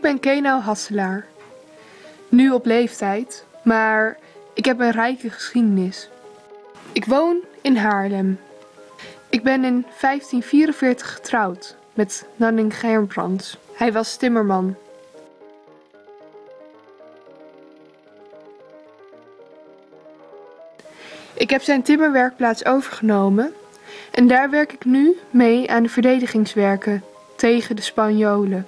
Ik ben Kenau Hasselaar. Nu op leeftijd, maar ik heb een rijke geschiedenis. Ik woon in Haarlem. Ik ben in 1544 getrouwd met Nanning Gerbrandts. Hij was timmerman. Ik heb zijn timmerwerkplaats overgenomen en daar werk ik nu mee aan de verdedigingswerken tegen de Spanjolen.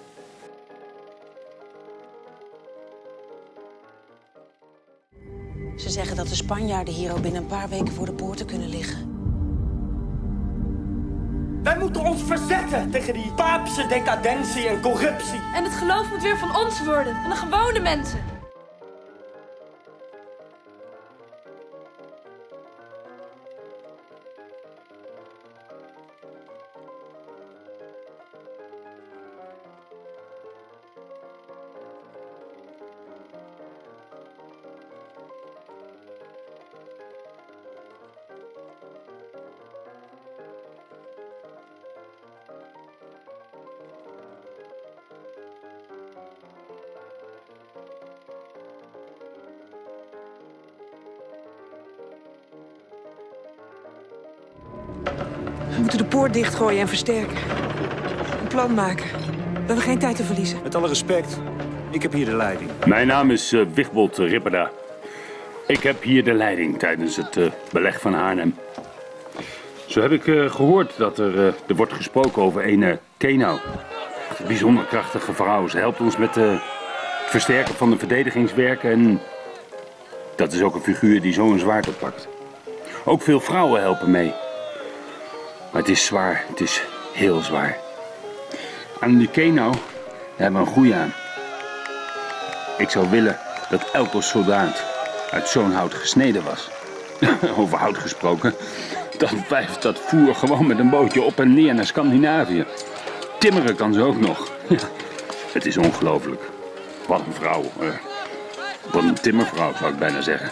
Ze zeggen dat de Spanjaarden hier al binnen een paar weken voor de poorten kunnen liggen. Wij moeten ons verzetten tegen die paapse decadentie en corruptie. En het geloof moet weer van ons worden, van de gewone mensen. We moeten de poort dichtgooien en versterken. Een plan maken. We hebben geen tijd te verliezen. Met alle respect, ik heb hier de leiding. Mijn naam is Wigbold Ripperda. Ik heb hier de leiding tijdens het beleg van Arnhem. Zo heb ik gehoord dat er wordt gesproken over een Kenau. Een bijzonder krachtige vrouw. Ze helpt ons met het versterken van de verdedigingswerken. En dat is ook een figuur die zo'n zwaard oppakt. Ook veel vrouwen helpen mee. Maar het is zwaar. Het is heel zwaar. Aan die Kenau hebben we een goeie aan. Ik zou willen dat elke soldaat uit zo'n hout gesneden was. Over hout gesproken. Dan wijft dat voer gewoon met een bootje op en neer naar Scandinavië. Timmeren kan ze ook nog. Het is ongelooflijk. Wat een vrouw. Wat een timmervrouw zou ik bijna zeggen.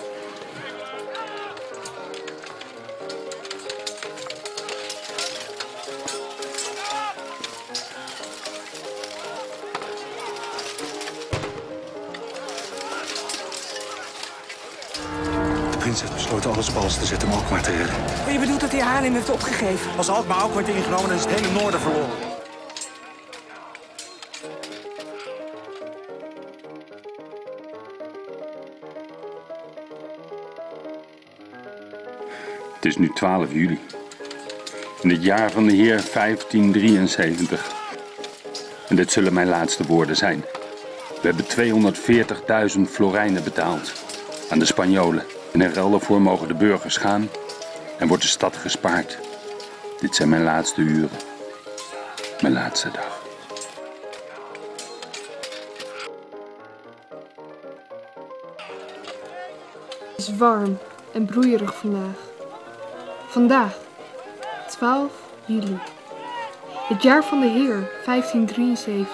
De prins heeft besloten alles op alles te zetten om Alkmaar te redden. Maar je bedoelt dat hij Haarlem heeft opgegeven? Als Alkmaar ook wordt ingenomen, dan is het hele noorden verloren. Het is nu 12 juli. In het jaar van de Heer 1573. En dit zullen mijn laatste woorden zijn. We hebben 240.000 florijnen betaald aan de Spanjolen. En in ruil daarvoor mogen de burgers gaan en wordt de stad gespaard. Dit zijn mijn laatste uren. Mijn laatste dag. Het is warm en broeierig vandaag. Vandaag, 12 juli. Het jaar van de Heer 1573.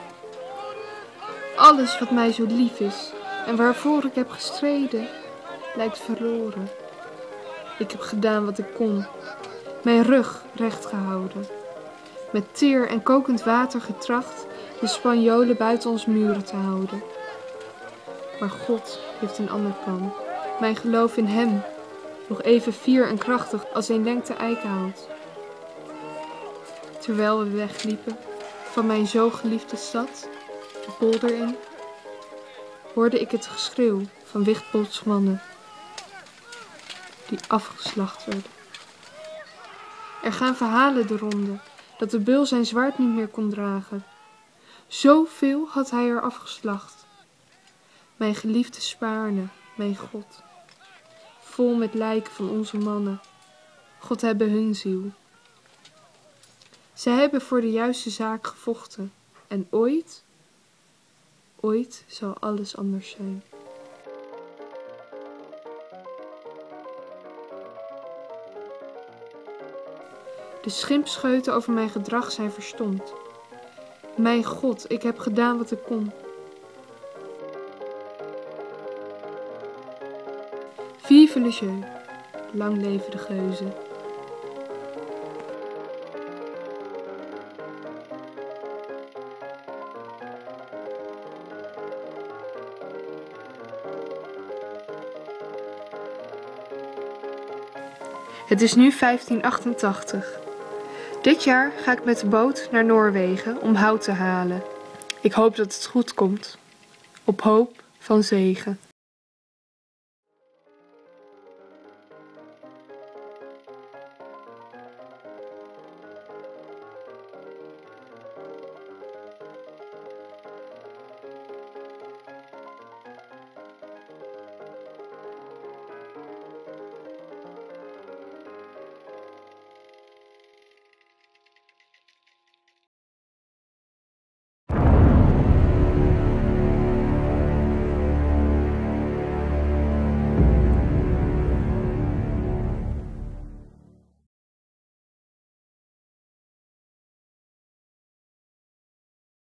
Alles wat mij zo lief is en waarvoor ik heb gestreden, lijkt verloren. Ik heb gedaan wat ik kon, mijn rug recht gehouden. Met teer en kokend water getracht de Spanjolen buiten ons muren te houden. Maar God heeft een ander plan. Mijn geloof in hem, nog even fier en krachtig als een lengte eikenhout. Terwijl we wegliepen van mijn zo geliefde stad, de polder in, hoorde ik het geschreeuw van Wigbolds mannen, die afgeslacht werden. Er gaan verhalen de ronde, dat de beul zijn zwaard niet meer kon dragen. Zoveel had hij er afgeslacht. Mijn geliefde Spaarne, mijn God, vol met lijken van onze mannen. God hebben hun ziel. Zij hebben voor de juiste zaak gevochten. En ooit zal alles anders zijn. De schimpscheuten over mijn gedrag zijn verstomd. Mijn God, ik heb gedaan wat ik kon. Vive le jeu, lang leven de geuzen. Het is nu 1588. Dit jaar ga ik met de boot naar Noorwegen om hout te halen. Ik hoop dat het goed komt. Op hoop van zegen.